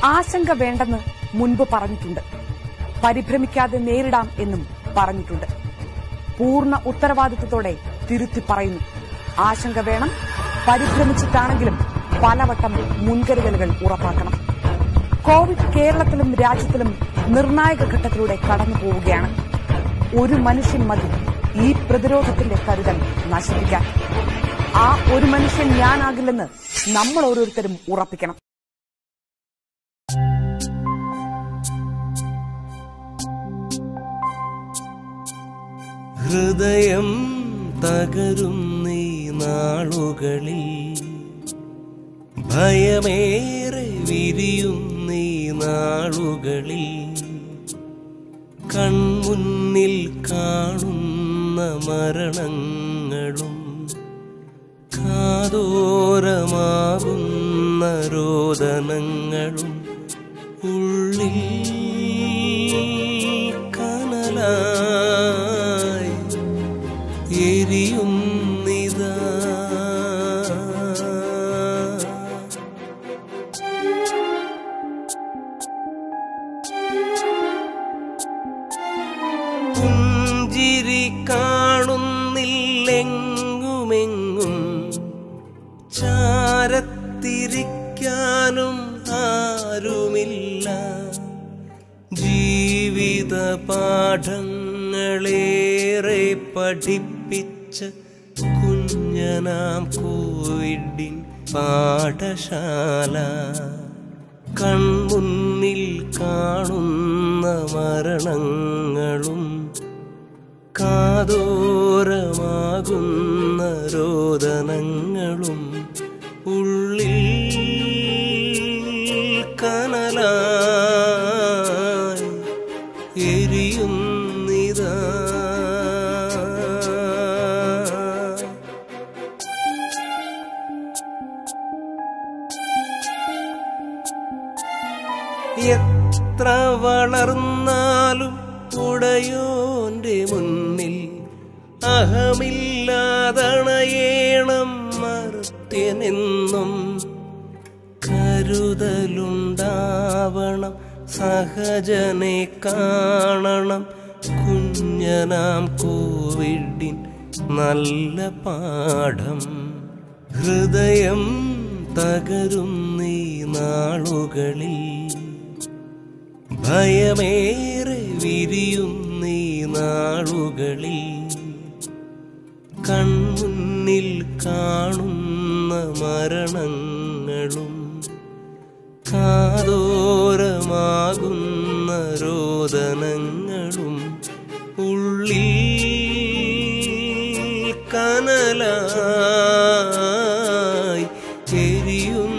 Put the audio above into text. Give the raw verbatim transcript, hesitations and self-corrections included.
ആശങ്ക വേണ്ടെന്ന് മുൻപ് പറഞ്ഞിട്ടുണ്ട്. പരിഭ്രമിക്കാതെ നേരിടാം എന്നും പറഞ്ഞിട്ടുണ്ട്. പൂർണ്ണ ഉത്തരവാദിത്വത്തോടെ തിരുത്തി പറയുന്നു. ആശങ്ക വേണം, പരിഭ്രമിച്ചിട്ടാണെങ്കിലും പലവട്ടം മുൻകരുതലുകൾ ഉറപ്പാക്കണം. കോവിഡ് കേരളത്തിലും രാജ്യത്തിലും നിർണായക ഘട്ടത്തിലൂടെ കടന്നു പോവുകയാണ്. ഒരു മനുഷ്യൻ മതി ഈ പ്രതിരോധത്തിന്റെ കരുതൽ നശിപ്പിക്കാൻ. ആ ഒരു മനുഷ്യൻ ഞാനാകില്ലെന്ന് നമ്മൾ ഓരോരുത്തരും ഉറപ്പിക്കണം. ഹൃദയം തകരുന്നീ നാളുകളിൽ ഭയമേറെ വിരിയുന്നീ നാളുകളിൽ കൺമുന്നിൽ കാണുന്ന മരണങ്ങളും കാതോരമാകുന്ന രോദനങ്ങളും ഉള്ളിൽ കനലായി എരിയുന്നിതാ. പുഞ്ചിരി കാണുന്നില്ലെങ്ങുമെങ്ങും ചാരത്തിരിക്കാനും ആരുമില്ല. ജീവിത പാഠങ്ങളേറെ പഠിപ്പിച്ച കുഞ്ഞനാം കോവിഡിൻ പാഠശാല. കൺമുന്നിൽ കാണുന്ന മരണങ്ങളും കാതോരമാകുന്ന രോദനങ്ങളും ഉള്ളിൽ കനലായി എരിയുന്നിതാ. എത്ര വളർന്നാലും ഉടയോന്റെ മുന്നിൽ അഹമില്ലാതണയേണം മർത്യനെന്നും. കരുതലുണ്ടാവണം, സഹജനെ കാണണം, കുഞ്ഞനാം കോവിഡിൻ നല്ല പാഠം. ഹൃദയം തകരുന്നീ നാളുകളിൽ ഭയമേറെ വിരിയുന്നീ നാളുകളിൽ കൺമുന്നിൽ കാണുന്ന മരണങ്ങളും കാതോരമാകുന്ന രോദനങ്ങളും ഉള്ളിൽ കനലായി എരിയും.